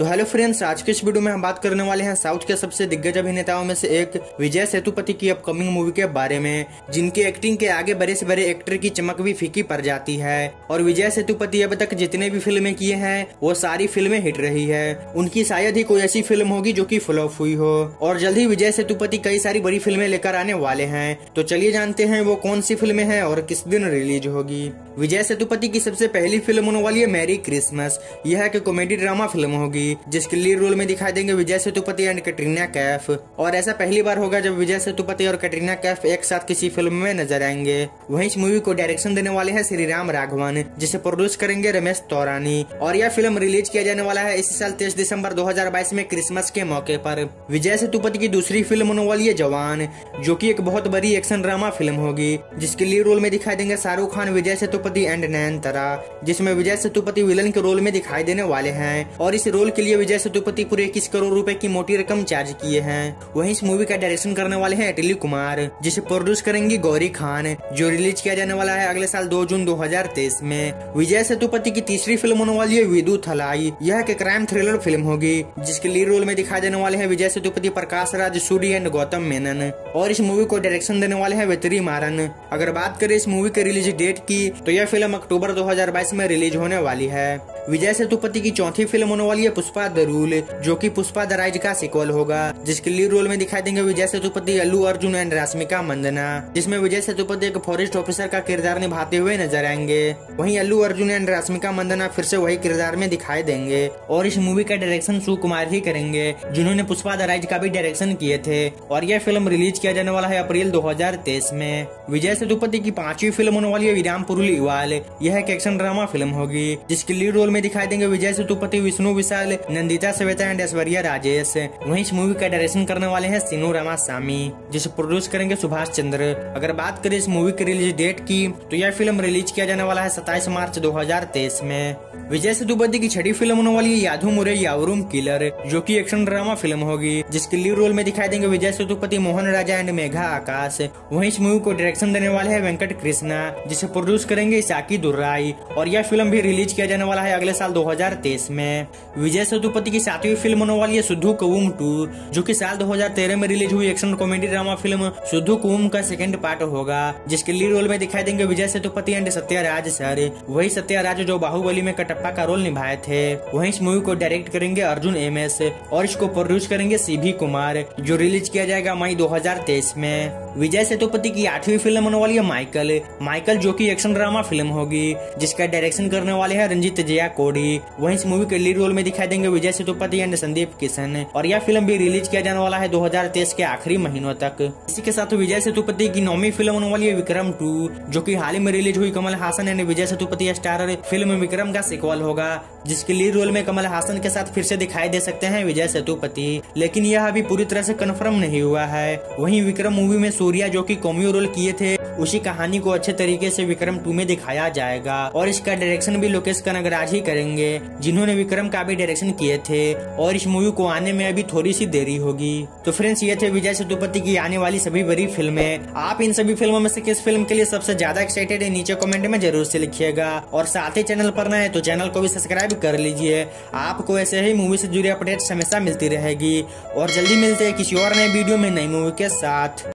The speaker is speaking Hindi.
तो हेलो फ्रेंड्स, आज के इस वीडियो में हम बात करने वाले हैं साउथ के सबसे दिग्गज अभिनेताओं में से एक विजय सेतुपति की अपकमिंग मूवी के बारे में, जिनकी एक्टिंग के आगे बड़े से बड़े एक्टर की चमक भी फीकी पड़ जाती है। और विजय सेतुपति अब तक जितने भी फिल्में किए हैं वो सारी फिल्में हिट रही है। उनकी शायद ही कोई ऐसी फिल्म होगी जो कि फ्लॉप हुई हो। और जल्द ही विजय सेतुपति कई सारी बड़ी फिल्में लेकर आने वाले हैं। तो चलिए जानते हैं वो कौन सी फिल्में हैं और किस दिन रिलीज होगी। विजय सेतुपति की सबसे पहली फिल्म होने वाली है मैरी क्रिसमस। यह एक कॉमेडी ड्रामा फिल्म होगी जिसके लीड रोल में दिखाई देंगे विजय सेतुपति एंड कैटरीना कैफ। और ऐसा पहली बार होगा जब विजय सेतुपति और कैटरीना कैफ एक साथ किसी फिल्म में नजर आएंगे। वहीं इस मूवी को डायरेक्शन देने वाले हैं श्रीराम राघवन, जिसे प्रोड्यूस करेंगे रमेश तौरानी। और यह फिल्म रिलीज किया जाने वाला है इसी साल 23 दिसंबर 2022 में क्रिसमस के मौके पर। विजय सेतुपति की दूसरी फिल्म होने वाली है जवान, जो की एक बहुत बड़ी एक्शन ड्रामा फिल्म होगी जिसके लीड रोल में दिखाई देंगे शाहरुख खान, विजय सेतुपति एंड नयनतारा, जिसमें विजय सेतुपति विलन के रोल में दिखाई देने वाले हैं। और इस रोल के लिए विजय सेतुपति पूरे 21 करोड़ रुपए की मोटी रकम चार्ज किए हैं। वहीं इस मूवी का डायरेक्शन करने वाले हैं अटली कुमार, जिसे प्रोड्यूस करेंगी गौरी खान, जो रिलीज किया जाने वाला है अगले साल 2 जून 2023 में। विजय सेतुपति की तीसरी फिल्म होने वाली है विदुथलाई। यह एक क्राइम थ्रिलर फिल्म होगी जिसके लीड रोल में दिखाई देने वाले हैं विजय सेतुपति, प्रकाश राज, सूरी एंड गौतम मेनन। और इस मूवी को डायरेक्शन देने वाले हैं वेत्री मारन। अगर बात करें इस मूवी के रिलीज डेट की तो यह फिल्म अक्टूबर 2022 में रिलीज होने वाली है। विजय सेतुपति की चौथी फिल्म होने वाली है पुष्पा द रूल, जो कि पुष्पा द राइज का सीक्वल होगा, जिसके लीड रोल में दिखाई देंगे विजय सेतुपति, अल्लू अर्जुन एंड रश्मिका मंदना, जिसमें विजय सेतुपति एक फॉरेस्ट ऑफिसर का किरदार निभाते हुए नजर आएंगे। वहीं अल्लू अर्जुन एंड रश्मिका मंदना फिर से वही किरदार में दिखाई देंगे। और इस मूवी का डायरेक्शन सुकुमार ही करेंगे, जिन्होंने पुष्पा द राइज का भी डायरेक्शन किए थे। और यह फिल्म रिलीज किया जाने वाला है अप्रैल 2023 में। विजय सेतुपति की पांचवी फिल्म होने वाली है विरामपुरुल इवाल। यह एक एक्शन ड्रामा फिल्म होगी जिसके लीड रोल में दिखाई देंगे विजय सेतुपति, विष्णु विशाल, नंदिता श्वेता एंड ऐश्वर्या राजेश। वहीं इस मूवी का डायरेक्शन करने वाले हैं सीनू रामास्वामी, जिसे प्रोड्यूस करेंगे सुभाष चंद्र। अगर बात करें इस मूवी की रिलीज डेट की तो यह फिल्म रिलीज किया जाने वाला है 27 मार्च 2023 में। विजय सेतुपति की छठी फिल्म होने वाली है यादू मुरे यावरूम किलर, जो की एक्शन ड्रामा फिल्म होगी जिसके लीड रोल में दिखाई देंगे विजय सेतुपति, मोहन राजा एंड मेघा आकाश। वहीं इस मूवी को डायरेक्शन देने वाले हैं वेंकट कृष्णा, जिसे प्रोड्यूस करेंगे इसाकी दुर्राई। और यह फिल्म भी रिलीज किया जाने वाला है अगले साल 2023 में। विजय सेतुपति की सातवीं फिल्म होने वाली है सुद्धू कवूम 2, जो कि साल 2013 में रिलीज हुई action comedy drama film Soodhu Kavvum का सेकंड पार्ट होगा, जिसके लीड रोल में दिखाई देंगे विजय सेतुपति एंड सत्यराज सर। वही सत्यराज जो बाहुबली में कटप्पा का रोल निभाए थे। वहीं इस मूवी को डायरेक्ट करेंगे अर्जुन एमएस और इसको प्रोड्यूस करेंगे सीभी कुमार, जो रिलीज किया जाएगा मई 2023 में। विजय सेतुपति की आठवीं फिल्म होने वाली है माइकल, जो की एक्शन ड्रामा फिल्म होगी जिसका डायरेक्शन करने वाले हैं रंजीत जया कोडी। वहीं इस मूवी के लीड रोल में दिखाई देंगे विजय सेतुपति एंड संदीप किशन। और यह फिल्म भी रिलीज किया जाने वाला है 2023 के आखिरी महीनों तक। इसी के साथ विजय सेतुपति की 9वीं फिल्म होने वाली है विक्रम 2, जो की हाल ही में रिलीज हुई Kamal Haasan and Vijay Sethupathi starrer film Vikram का सीक्वल होगा, जिसके लीड रोल में कमल हासन के साथ फिर से दिखाई दे सकते हैं विजय सेतुपति, लेकिन यह अभी पूरी तरह से कंफर्म नहीं हुआ है। वहीं विक्रम मूवी में सूर्या, जो कि कॉमियो रोल किए थे, उसी कहानी को अच्छे तरीके से विक्रम 2 में दिखाया जाएगा। और इसका डायरेक्शन भी लोकेश कनगराज ही करेंगे, जिन्होंने विक्रम का भी डायरेक्शन किए थे। और इस मूवी को आने में अभी थोड़ी सी देरी होगी। तो फ्रेंड्स, ये थे विजय सेतुपति की आने वाली सभी बड़ी फिल्में। आप इन सभी फिल्मों में से किस फिल्म के लिए सबसे ज्यादा एक्साइटेड है, नीचे कमेंट में जरूर से लिखिएगा। और साथ ही चैनल पर नए हैं तो चैनल को भी सब्सक्राइब कर लीजिए। आपको ऐसे ही मूवी से जुड़ी अपडेट्स हमेशा मिलती रहेगी। और जल्दी मिलते हैं किसी और नए वीडियो में नई मूवी के साथ।